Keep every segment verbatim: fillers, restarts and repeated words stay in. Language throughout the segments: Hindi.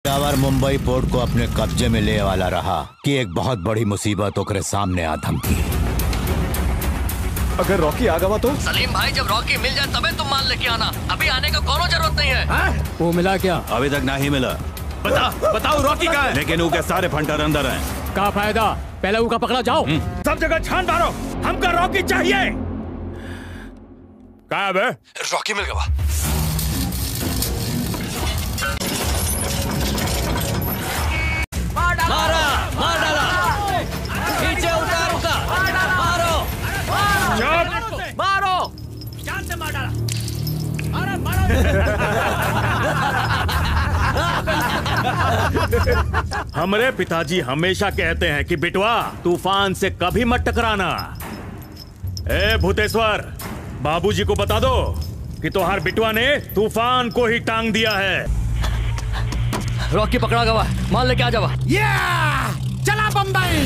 पेशावर मुंबई पोर्ट को अपने कब्जे में ले वाला रहा कि एक बहुत बड़ी मुसीबत ओकरे सामने आ धमकी। अगर रॉकी आ गवा तो? सलीम भाई, जब रॉकी मिल जाए तबे तुम माल लेके आना, अभी आने का कोनो जरूरत नहीं है। हा? वो मिला क्या? अभी तक नहीं मिला। बता, बताओ रॉकी कहाँ है? लेकिन वो के सारे फंटर अंदर हैं। क्या फायदा, पहले वो का पकड़ा जाओ। सब जगह छान मारो, हमका रॉकी चाहिए। कहाँ है? रॉकी मिल गया। मारा, मार डाला, नीचे उतार उसका, मारो, चुप, मारो, जान से मार डाला, मारो, मारो। हमारे पिताजी हमेशा कहते हैं कि बिटवा तूफान से कभी मत टकराना। ए भूतेश्वर, बाबूजी को बता दो कि तोहार बिटवा ने तूफान को ही टांग दिया है। रॉकी पकड़ा गवा, माल लेके आ जावा। या चला बम्बई।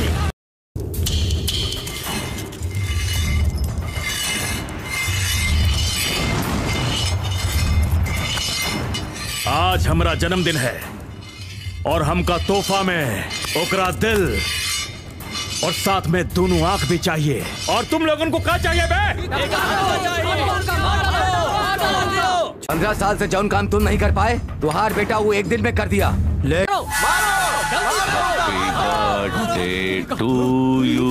आज हमारा जन्मदिन है और हमका तोहफा में ओकरा दिल और साथ में दोनों आंख भी चाहिए। और तुम लोगों को क्या चाहिए बे? पंद्रह साल से जौन काम तुम नहीं कर पाए, तुहार बेटा वो एक दिन में कर दिया। ले birthday to you,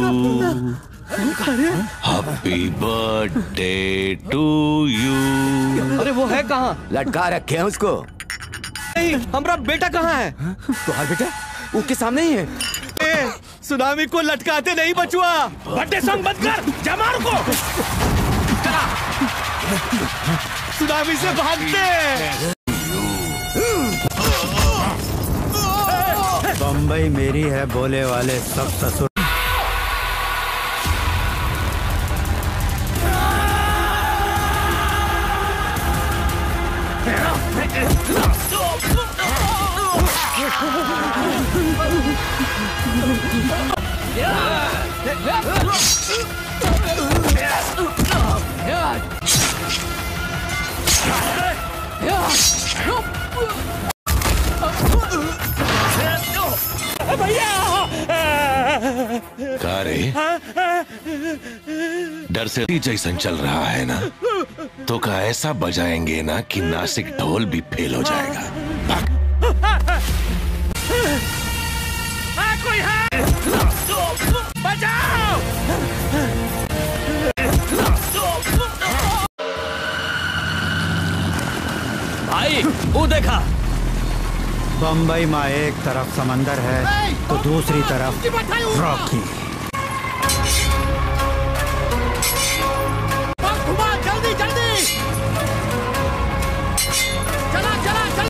happy birthday to you. अरे वो है कहाँ? लटका रखे हैं उसको। नहीं, हमारा बेटा कहाँ है? तुहार बेटा उसके सामने ही है। ए, सुनामी को लटकाते नहीं बचुआ। बर्थडे सॉन्ग बंद कर, जमार को। सुनामी से भागते। बम्बई मेरी है बोले वाले सब ससुर। का रे, डर से जैसन चल रहा है ना, तो का ऐसा बजाएंगे ना कि नासिक ढोल भी फेल हो जाएगा। कोई है? बचाओ! भाई वो देखा, बम्बई में एक तरफ समंदर है तो दूसरी तरफ रॉकी।